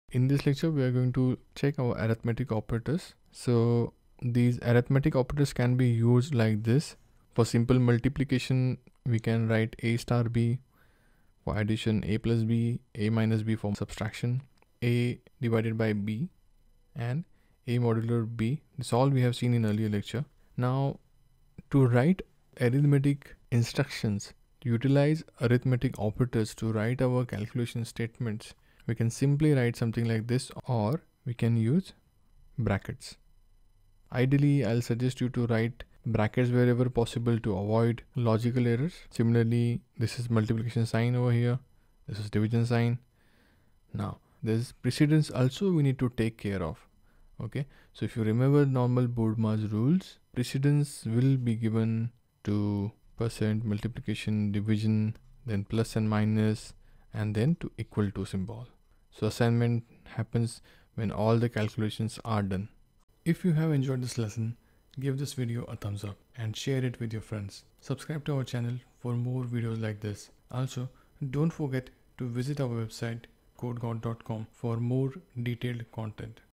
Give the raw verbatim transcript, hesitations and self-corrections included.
In this lecture, we are going to check our arithmetic operators. So these arithmetic operators can be used like this. For simple multiplication, we can write a star b. For addition, a plus b, a minus b. For subtraction, a divided by b, and a modular b. This all we have seen in earlier lecture. Now, to write arithmetic instructions, to utilize arithmetic operators to write our calculation statements, we can simply write something like this, or we can use brackets. Ideally, I'll suggest you to write brackets wherever possible to avoid logical errors. Similarly, this is multiplication sign over here. This is division sign. Now, there's precedence also we need to take care of. Okay, so if you remember normal Bodmer's rules, precedence will be given to percent, multiplication, division, then plus and minus, and then to equal to symbol. So assignment happens when all the calculations are done. If you have enjoyed this lesson, give this video a thumbs up and share it with your friends. Subscribe to our channel for more videos like this. Also, don't forget to visit our website code god dot com for more detailed content.